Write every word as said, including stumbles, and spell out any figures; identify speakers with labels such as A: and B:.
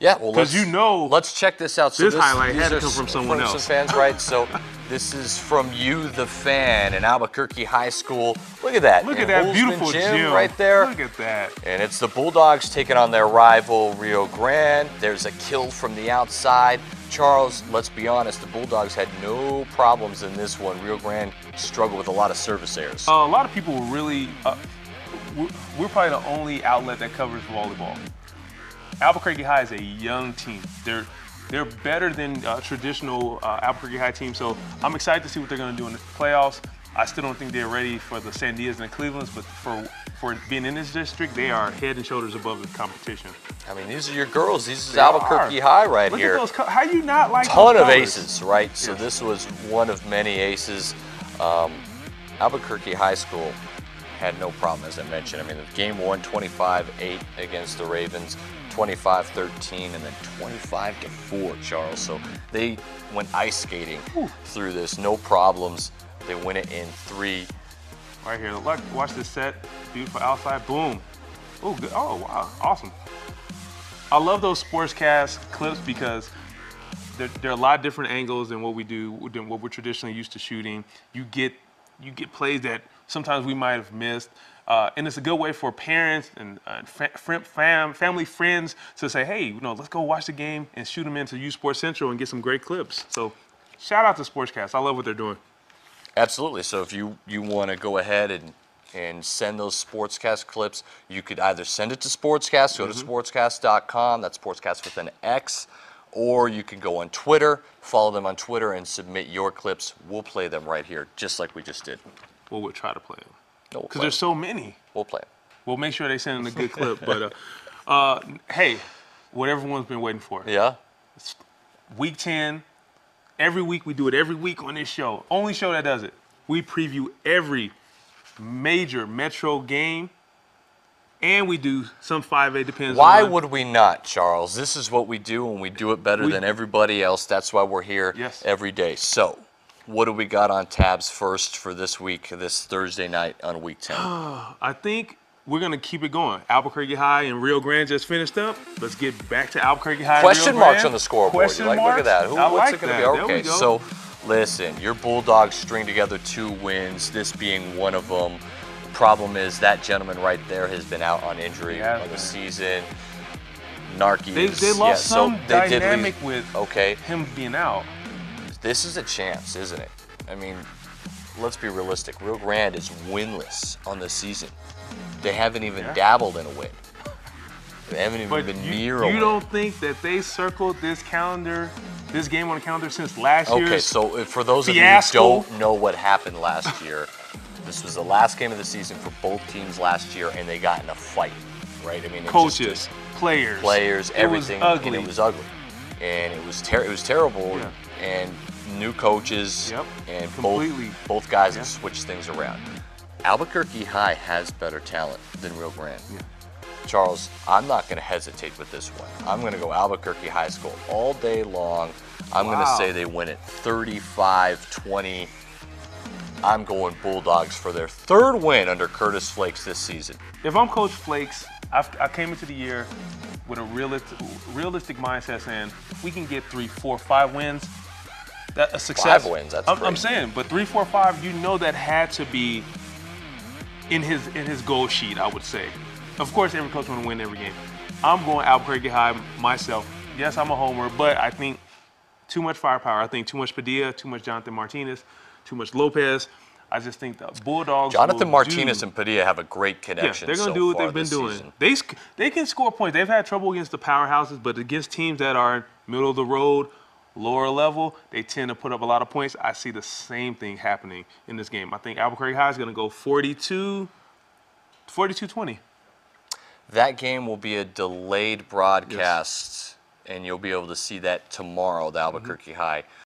A: Yeah, well,
B: because you know,
A: let's check this out. So
B: this,
A: this
B: highlight had to
A: are
B: come from someone
A: from
B: else.
A: Some fans, right? So this is from you, the fan, in Albuquerque High School. Look at that.
B: Look
A: in
B: at that
A: Holzman
B: beautiful
A: gym,
B: gym
A: right there.
B: Look at that.
A: And it's the Bulldogs taking on their rival Rio Grande. There's a kill from the outside. Charles, let's be honest, the Bulldogs had no problems in this one. Rio Grande struggled with a lot of service errors.
B: Uh, a lot of people really, uh, we're, we're probably the only outlet that covers volleyball. Albuquerque High is a young team. They're they're better than uh, traditional uh, Albuquerque High team, so I'm excited to see what they're going to do in the playoffs. I still don't think they're ready for the Sandias and the Clevelands, but for for being in this district, they are head and shoulders above the competition.
A: I mean, these are your girls. This is
B: They
A: Albuquerque
B: are.
A: High right
B: Look
A: here.
B: at those. Co- How you not like
A: Ton
B: those
A: of
B: colors?
A: aces, right? So
B: Yes.
A: this was one of many aces. Um, Albuquerque High School had no problem, as I mentioned. I mean, game one, twenty-five eight against the Ravens, twenty-five thirteen, and then twenty-five to four, Charles. So they went ice skating
B: Whew.
A: through this, no problems. They win it in three.
B: Right here, look, watch this set. Beautiful outside, boom. Oh, good. Oh, wow, awesome. I love those sportscast clips because there, there are a lot of different angles than what we do, than what we're traditionally used to shooting. You get, you get plays that sometimes we might have missed. Uh, and it's a good way for parents and uh, fa- fam, family, friends to say, hey, you know, let's go watch the game and shoot them into U Sports Central and get some great clips. So shout out to Sportscast. I love what they're doing.
A: Absolutely. So if you, you want to go ahead and, and send those Sportscast clips, you could either send it to Sportscast, go
B: Mm-hmm.
A: to sportscast dot com, that's Sportscast with an X, or you can go on Twitter, follow them on Twitter, and submit your clips. We'll play them right here, just like we just did.
B: Well, we'll try to play them.
A: No, we'll
B: Because
A: play
B: there's
A: them.
B: so many.
A: We'll play them.
B: We'll make sure they send in a good clip. But, uh, uh, hey, what everyone's been waiting for.
A: Yeah?
B: Week ten, every week we do it every week on this show. Only show that does it. We preview every major Metro game, and we do some five A, depends
A: Why
B: on.
A: would we not, Charles? This is what we do, and we do it better
B: We-
A: than everybody else. That's why we're here
B: Yes.
A: every day. So, what do we got on tabs first for this week, this Thursday night on week ten?
B: I think we're going to keep it going. Albuquerque High and Rio Grande just finished up. Let's get back to Albuquerque High and
A: Question
B: Rio
A: marks
B: Grande.
A: on the scoreboard.
B: Question
A: You're like,
B: marks?
A: look at that. Who,
B: I
A: what's
B: like
A: it going to
B: that.
A: be?
B: There
A: Okay,
B: we go.
A: so listen, your Bulldogs string together two wins, this being one of them. Problem is that gentleman right there has been out on injury
B: He has
A: on the
B: been.
A: season. Narkis.
B: They, they lost
A: yeah, so
B: some
A: they did
B: dynamic
A: lose-
B: with
A: Okay,
B: him being out.
A: this is a chance, isn't it? I mean, let's be realistic. Rio Grande is winless on the season. They haven't even
B: Yeah.
A: dabbled in a win. They haven't even
B: But
A: been
B: you,
A: near a
B: you
A: win.
B: don't think that they circled this calendar, this game on the calendar since last year?
A: Okay, so if- for those
B: fiasco.
A: of you who don't know what happened last year, this was the last game of the season for both teams last year, and they got in a fight, right? I mean, it just-
B: Coaches,
A: just
B: players,
A: players,
B: it
A: everything,
B: was ugly.
A: and it was ugly, and it was ter- it was terrible,
B: Yeah.
A: and new coaches,
B: Yep,
A: and
B: completely.
A: both both guys
B: Yeah.
A: have switched things around. Albuquerque High has better talent than Rio Grande.
B: Yeah.
A: Charles, I'm not going to hesitate with this one. I'm going to go Albuquerque High School all day long. I'm going to
B: Wow.
A: say they win it thirty-five twenty. I'm going Bulldogs for their third win under Curtis Flakes this season.
B: If I'm Coach Flakes, I've, I came into the year with a realistic, realistic mindset saying if we can get three, four, five wins, that a success.
A: Five wins, that's
B: I'm,
A: great.
B: I'm saying, but three, four, five, you know that had to be in his in his goal sheet, I would say. Of course, every coach want to win every game. I'm going Albuquerque High myself. Yes, I'm a homer, but I think too much firepower. I think too much Padilla, too much Jonathan Martinez, too much Lopez. I just think the Bulldogs.
A: Jonathan
B: will
A: Martinez
B: do,
A: and Padilla have a great
B: yeah,
A: connection.
B: they're gonna
A: so
B: do what
A: far
B: they've been
A: this
B: doing.
A: season.
B: They sc- they can score points. They've had trouble against the powerhouses, but against teams that are middle of the road, lower level, they tend to put up a lot of points. I see the same thing happening in this game. I think Albuquerque High is gonna go forty-two twenty.
A: That game will be a delayed broadcast, and you'll be able to see that tomorrow, the Albuquerque High